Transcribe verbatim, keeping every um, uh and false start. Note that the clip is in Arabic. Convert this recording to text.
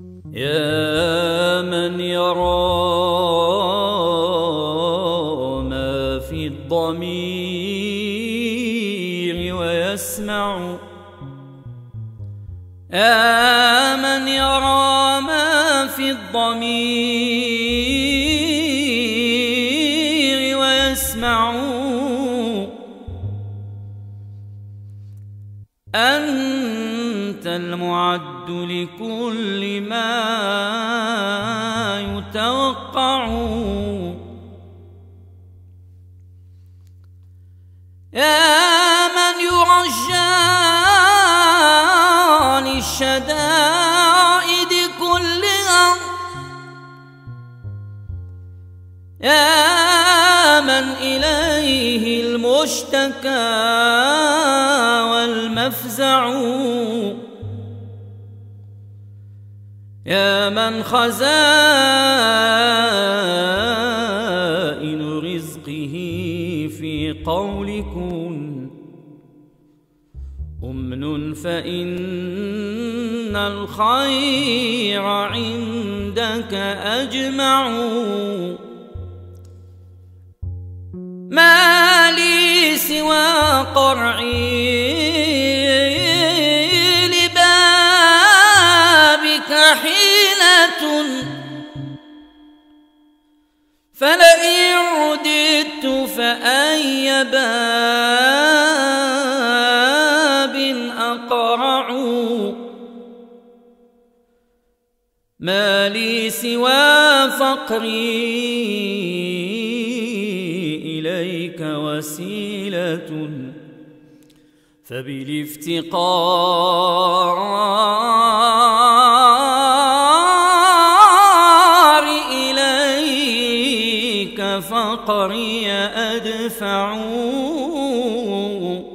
يا من يرى ما في الضمير ويسمع، يا من يرى ما في الضمير ويسمع، أنت المعد لكل ما يتوقع، يا من يرجى للشدائد كلها، يا من إليه المشتكى والمفزع، يا من خزائن رزقه في قول كن أمن، فإن الخير عندك أجمع. ما لي سوى قرعي لبابك حيلة، فلئن رددت فأي باب أقرع. ما لي سوى فقري إليك وسيلة، فبالافتقار إليك فقري أدفع.